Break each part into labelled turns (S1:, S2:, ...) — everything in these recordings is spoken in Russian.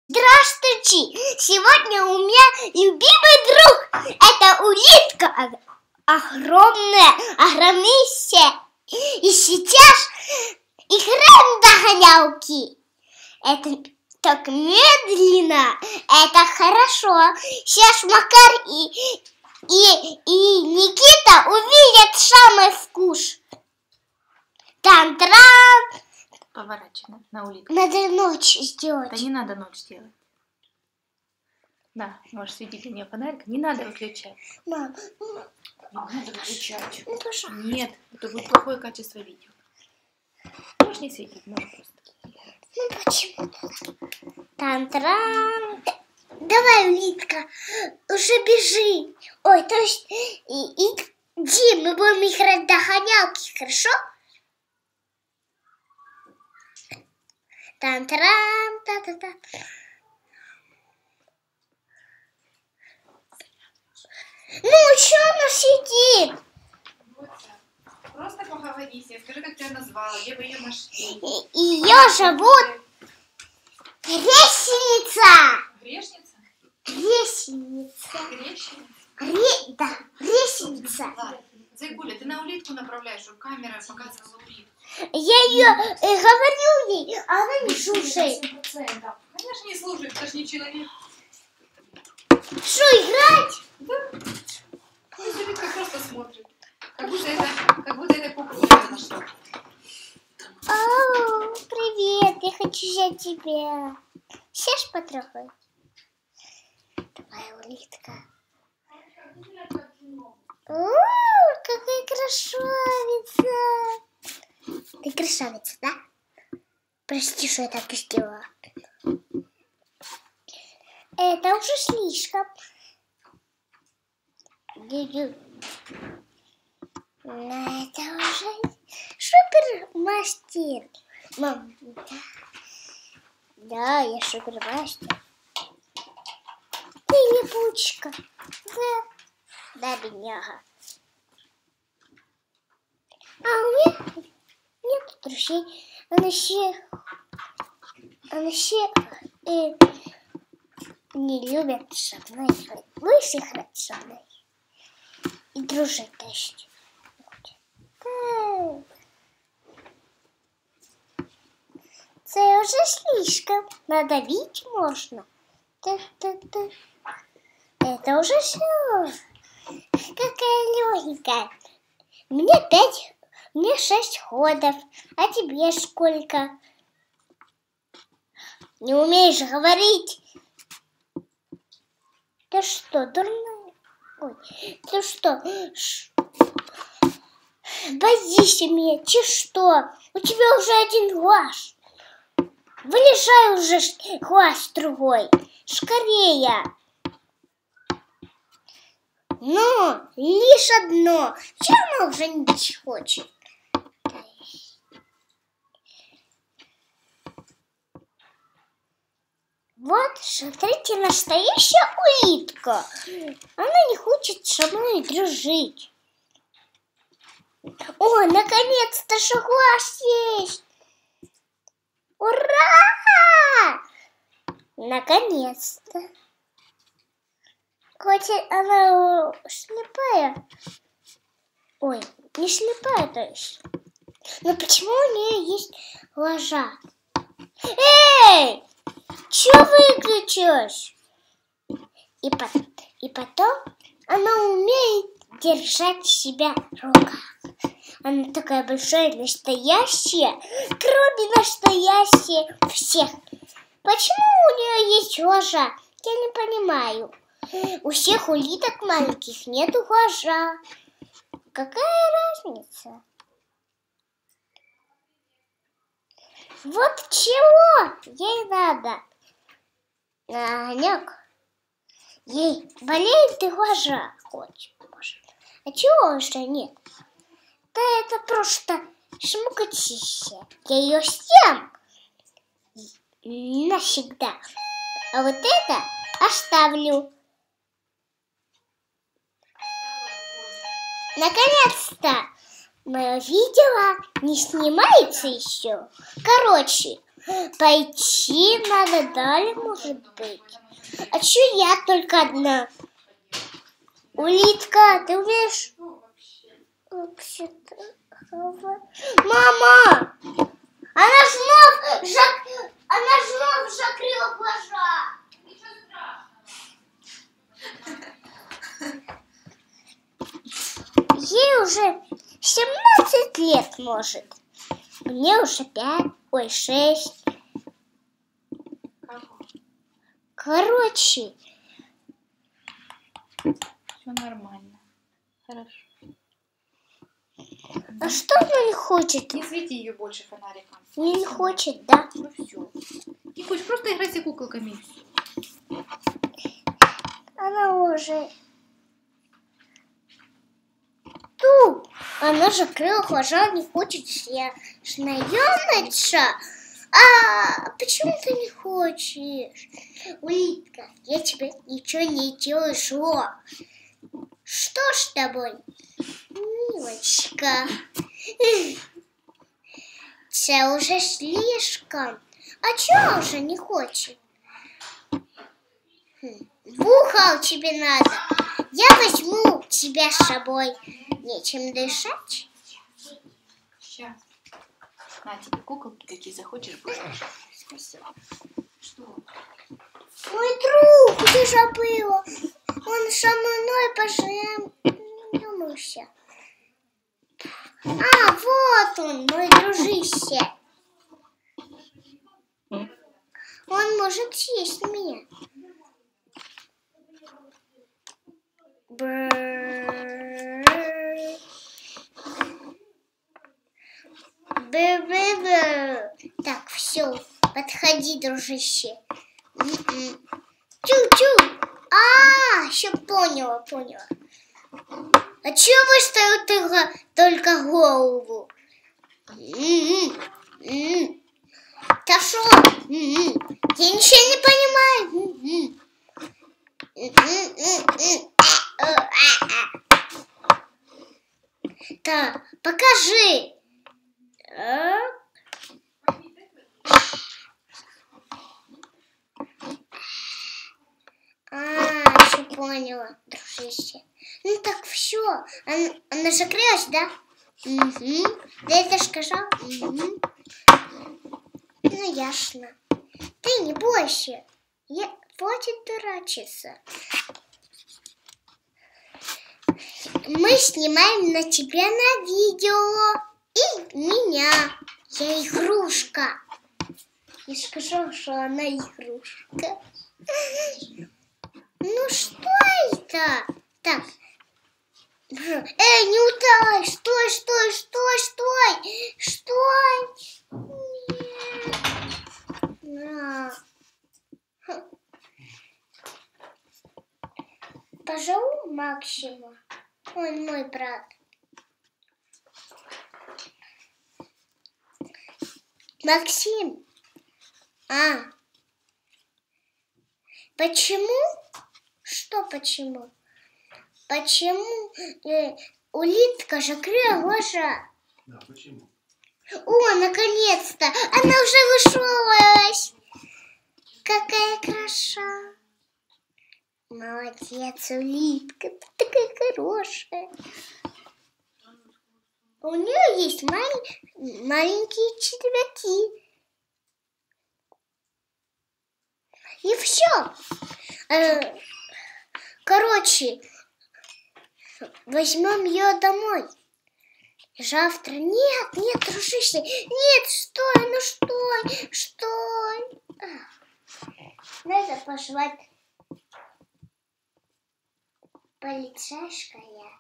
S1: Здравствуйте! Сегодня у меня любимый друг. Это улитка. Огромная все. И сейчас играем в догонялки. Это так медленно. Это хорошо. Сейчас Макар и Никита увидят самый вкус. Там-трам.
S2: Поворачивай на улитку.
S1: Надо ночь сделать.
S2: Да не надо ночь делать. Да, можешь светить на нее фонарик. Не надо выключать.
S1: Мам,
S2: Не надо выключать.
S1: ну, пожалуйста.
S2: Нет, это будет плохое качество видео. Можешь не светить, можешь просто.
S1: Ну почему? Там-трам. Давай, улитка, уже бежи. Ой, то есть, иди, мы будем играть в догонялки, хорошо? Там-трам, та-та-та. Ну, что она сидит?
S2: Просто поговори с ней, скажи, как тебя назвала, где вы ее нашли.
S1: Ее зовут Грешница.
S2: Грешница?
S1: Грешница.
S2: Грешница?
S1: Да, Грешница.
S2: Ладно. Зайгуля, ты на улитку направляешь, чтобы камера показывала улитку.
S1: Я ее говорю ей, а она не слушает.
S2: Конечно, не слушает, это ж не человек.
S1: Что, играть?
S2: Да. Пусть улитка просто смотрит. Как будто это кукла нашла.
S1: О, привет, я хочу взять тебя. Сешь потрогай. Давай, улитка. О, какая красавица. Ты красавица, да? Прости, что я так сделала. Это уже слишком. Это уже супермастер. Мам, да, я супермастер. Ты липучка. Да, бедняга. А у меня нет друзей. Она все не любят со мной играть. Будешь играть со мной? И дружить тоже. Це уже слишком. Надавить можно. Это уже все. Какая легенькая. Мне 6 ходов. А тебе сколько? Не умеешь говорить? Ты что, дурная? Ой, ты что? Боишься меня, ты что? У тебя уже один глаз. Вылезай уже глаз другой. Скорее. Но лишь одно. Чего она уже не хочет? Вот, смотрите, настоящая улитка. Она не хочет со мной дружить. О, наконец-то глаз есть. Ура! Наконец-то. Хоть она слепая. Ой, не слепая, то есть. Но почему у нее есть глаза? Эй! Чё выключилась? И потом она умеет держать себя в руках. Она такая большая, настоящая, кроме настоящей всех. Почему у нее есть глаза? Я не понимаю. У всех улиток маленьких нету глаза. Какая разница? Вот чего ей надо. Огонек. Ей болеет и глаза хоть. А чего уже нет? Да это просто шмукотища. Я ее съем навсегда. А вот это оставлю. Наконец-то мое видео не снимается еще. Короче, Пойти надо далее, может быть. А чё я только одна? Улитка, ты умеешь? Вообще-то... Мама! Она вновь закрыла глаза.
S2: Ничего страшного.
S1: Ей уже 17 лет, может. Мне уже 6. Короче.
S2: Все нормально. Хорошо.
S1: А что она не хочет?
S2: Не свети ее больше фонариком.
S1: Не хочет, да?
S2: Ну все. Не хочешь просто играть с куколками?
S1: Она уже... Тут! Она закрыла глаза, не хочет наемниться. А почему ты не хочешь? Улитка, я тебе ничего не делаю зло. Что с тобой, милочка? Это уже слишком. А чего уже не хочет? В ухо тебе надо. Я возьму тебя с собой. Нечем дышать.
S2: Сейчас. На тебе куколки, какие захочешь, будешь.
S1: Спасибо. Что? Мой друг, ты забыла. Он со мной поженился. А, вот он, мой дружище. Он может съесть меня. Так, все, подходи, дружище. Чу-чу. Все поняла. А чего выставил только голову? Да шо? Я ничего не понимаю. Так, покажи. Все поняла, дружище. Ну так все. Она закрылась, да? Угу. Да это ж сказал. Угу. Ну ясно. Ты не бойся. Хватит дурачиться. Мы снимаем на тебя на видео. И меня. Я игрушка. Я сказала, что она игрушка. Ну что это? Так. Эй, не удай! Стой! Нет. Пожалуй, Максима. Он мой брат. Максим. Почему? Что почему? Почему улитка закрыла глаза?
S3: Да, почему?
S1: О, наконец-то! Она уже вышелась! Какая хороша! Молодец, улитка, ты такая хорошая. У нее есть маленькие червяки. И все. Короче, возьмем ее домой. Завтра. Нет, дружище. Нет, стой. Надо позвать полицейская.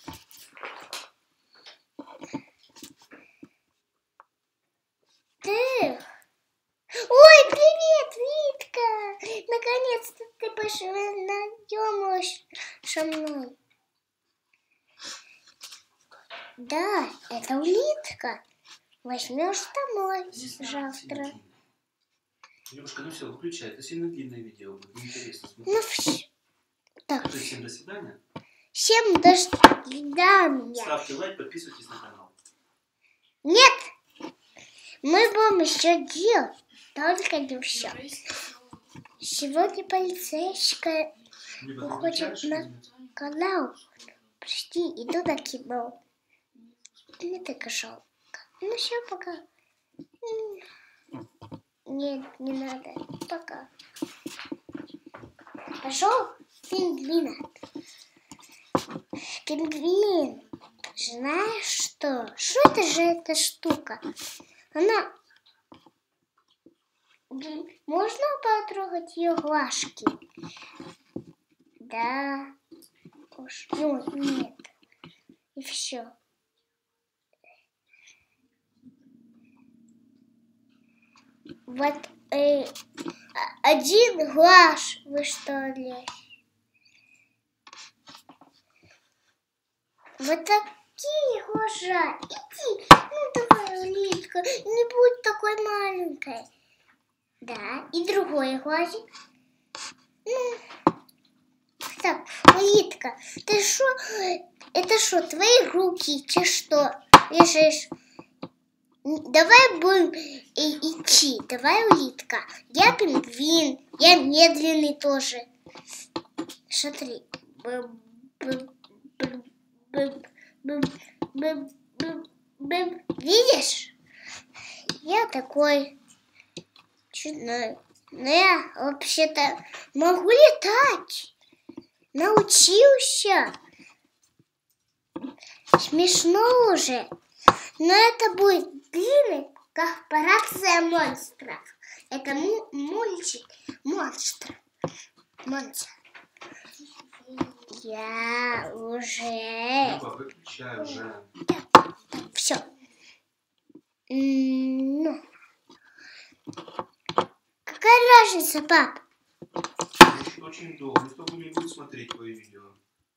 S1: Ты? Ой, привет, Витка! Наконец-то ты познакомилась со мной. Да, это улитка. Возьмешь домой завтра.
S3: Девушка, ну все, выключай. Это сильно длинное видео. Будет неинтересно смотреть.
S1: Ну все. Так.
S3: Всем до свидания.
S1: Всем до свидания.
S3: Ставьте лайк, подписывайтесь на канал.
S1: Нет! Мы будем еще делать. только не все. Сегодня полицейская
S3: Либо ты
S1: уходит
S3: включаешь,
S1: на
S3: или нет?
S1: канал. Почти иду на кино. Мне так жалко. Ну все, пока. Нет, не надо. Пока. Пошел пингвина. Пингвин. Знаешь что? Что это же эта штука? Она... Можно потрогать ее глазки? Да. Уж. Ну, нет. И все. Вот один глаз, вы что ли? Вот такие глаза. Иди, ну давай, Улитка, не будь такой маленькой. Да, и другой глазик. Ну, так, Улитка, ты что? Это что, твои руки, че что? Лежишь? Давай будем идти. Давай, Улитка. Я пингвин. Я медленный тоже. Смотри. Видишь? Я такой чудной. Но я вообще-то могу летать. Научился. Смешно уже. Но это будет длинный корпорация монстров. Это мультик монстр. Монстр. Я уже...
S3: Люба, выключай уже.
S1: Все. Ну. Какая разница, пап?
S3: Очень долго. Никто не будет смотреть твои видео.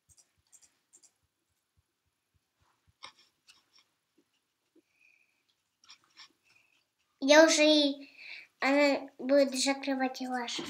S1: Я уже и... Она будет закрывать глаза.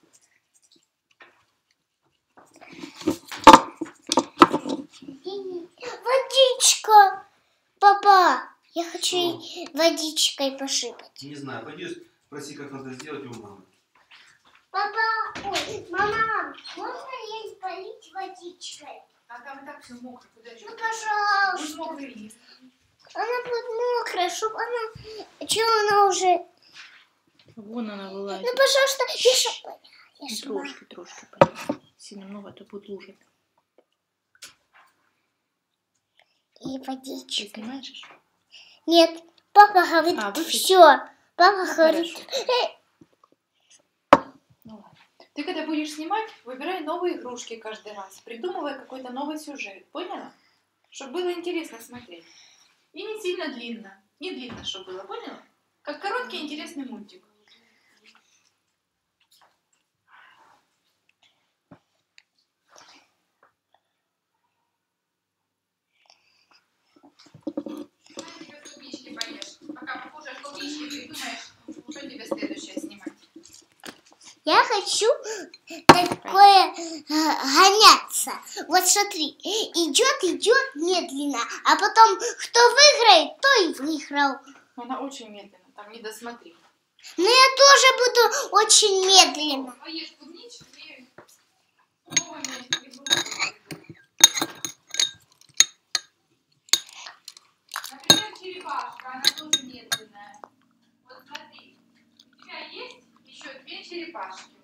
S1: Водичка! Папа! Я хочу ей водичкой посыпать.
S3: Не знаю, пойди спроси, как надо сделать у мамы.
S1: Папа! Ой, мама! Можно ей полить водичкой?
S2: А там и так все мокро. Куда еще?
S1: Ну, пожалуйста.
S2: Будь мокрый.
S1: Она будет мокрая, чтобы она... Чего она уже...
S4: Вон она вылазит.
S1: Ну, пожалуйста, я сама.
S4: Трошки, понятно. Сильно много, а то будет лужить.
S1: И водичка.
S4: Ты снимаешь?
S1: Нет, папа говорит,
S4: выключи.
S1: все. Папа говорит,
S2: Ну ладно. Ты когда будешь снимать, выбирай новые игрушки каждый раз. Придумывай какой-то новый сюжет. Поняла? Чтобы было интересно смотреть. И не сильно длинно. Не длинно, чтобы было. Поняла? Как короткий интересный мультик. Пока покушаешь клубнички, придумаешь, что тебе следующее снимать.
S1: я хочу такое гоняться. Вот смотри, идет медленно, а потом кто выиграет, то и выиграл.
S2: Но она очень медленно, там не досмотри.
S1: Но я тоже буду очень медленно.
S2: Поешь клубничку и новую игрушку. Например, черепашка, она тоже медленная. Вот смотри, у тебя есть еще 2 черепашки.